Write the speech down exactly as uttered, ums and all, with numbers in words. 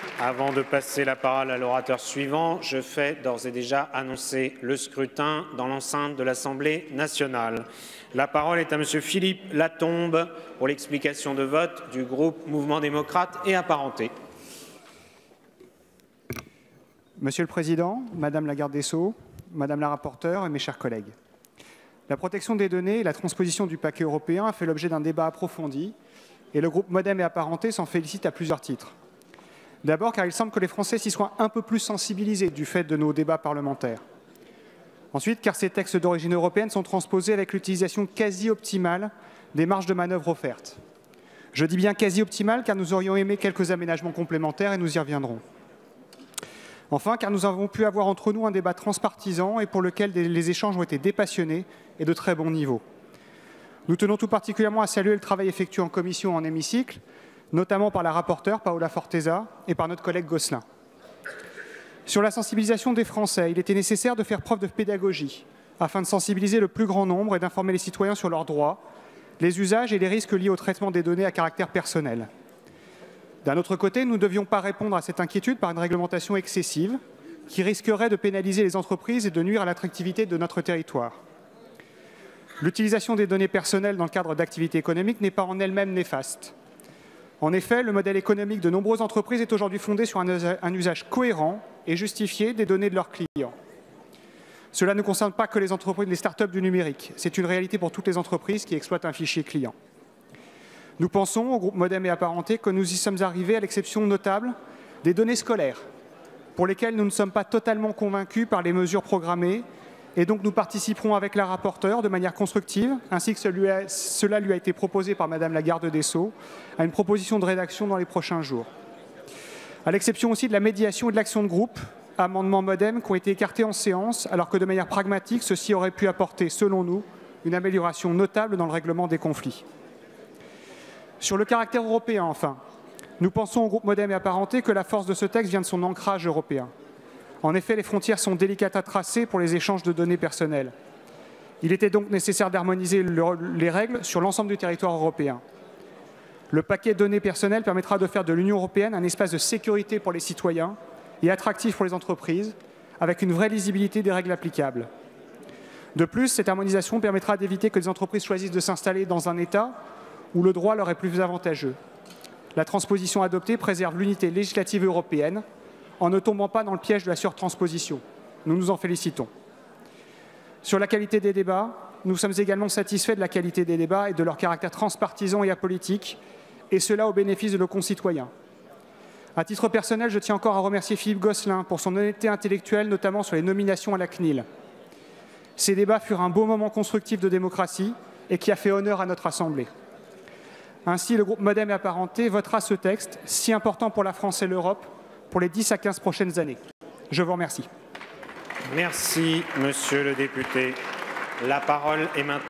Avant de passer la parole à l'orateur suivant, je fais d'ores et déjà annoncer le scrutin dans l'enceinte de l'Assemblée nationale. La parole est à Monsieur Philippe Latombe pour l'explication de vote du groupe Mouvement démocrate et apparentés. Monsieur le Président, Madame la garde des Sceaux, Madame la rapporteure et mes chers collègues, la protection des données et la transposition du paquet européen a fait l'objet d'un débat approfondi et le groupe Modem et apparentés s'en félicite à plusieurs titres. D'abord car il semble que les Français s'y soient un peu plus sensibilisés du fait de nos débats parlementaires. Ensuite car ces textes d'origine européenne sont transposés avec l'utilisation quasi optimale des marges de manœuvre offertes. Je dis bien quasi optimale car nous aurions aimé quelques aménagements complémentaires et nous y reviendrons. Enfin car nous avons pu avoir entre nous un débat transpartisan et pour lequel les échanges ont été dépassionnés et de très bon niveau. Nous tenons tout particulièrement à saluer le travail effectué en commission et en hémicycle, notamment par la rapporteure Paola Forteza et par notre collègue Gosselin. Sur la sensibilisation des Français, il était nécessaire de faire preuve de pédagogie afin de sensibiliser le plus grand nombre et d'informer les citoyens sur leurs droits, les usages et les risques liés au traitement des données à caractère personnel. D'un autre côté, nous ne devions pas répondre à cette inquiétude par une réglementation excessive qui risquerait de pénaliser les entreprises et de nuire à l'attractivité de notre territoire. L'utilisation des données personnelles dans le cadre d'activités économiques n'est pas en elle-même néfaste. En effet, le modèle économique de nombreuses entreprises est aujourd'hui fondé sur un usage cohérent et justifié des données de leurs clients. Cela ne concerne pas que les entreprises, les start-up du numérique. C'est une réalité pour toutes les entreprises qui exploitent un fichier client. Nous pensons, au groupe Modem et apparentés, que nous y sommes arrivés à l'exception notable des données scolaires, pour lesquelles nous ne sommes pas totalement convaincus par les mesures programmées, et donc nous participerons avec la rapporteure de manière constructive, ainsi que cela lui a été proposé par Madame la garde des Sceaux, à une proposition de rédaction dans les prochains jours. À l'exception aussi de la médiation et de l'action de groupe, amendements Modem qui ont été écartés en séance, alors que de manière pragmatique, ceci aurait pu apporter, selon nous, une amélioration notable dans le règlement des conflits. Sur le caractère européen, enfin, nous pensons au groupe Modem et apparentés que la force de ce texte vient de son ancrage européen. En effet, les frontières sont délicates à tracer pour les échanges de données personnelles. Il était donc nécessaire d'harmoniser les règles sur l'ensemble du territoire européen. Le paquet données personnelles permettra de faire de l'Union européenne un espace de sécurité pour les citoyens et attractif pour les entreprises, avec une vraie lisibilité des règles applicables. De plus, cette harmonisation permettra d'éviter que les entreprises choisissent de s'installer dans un État où le droit leur est plus avantageux. La transposition adoptée préserve l'unité législative européenne en ne tombant pas dans le piège de la surtransposition. Nous nous en félicitons. Sur la qualité des débats, nous sommes également satisfaits de la qualité des débats et de leur caractère transpartisan et apolitique, et cela au bénéfice de nos concitoyens. À titre personnel, je tiens encore à remercier Philippe Gosselin pour son honnêteté intellectuelle, notamment sur les nominations à la C N I L. Ces débats furent un beau moment constructif de démocratie et qui a fait honneur à notre Assemblée. Ainsi, le groupe Modem et apparentés votera ce texte, si important pour la France et l'Europe, pour les dix à quinze prochaines années. Je vous remercie. Merci, Monsieur le député. La parole est maintenant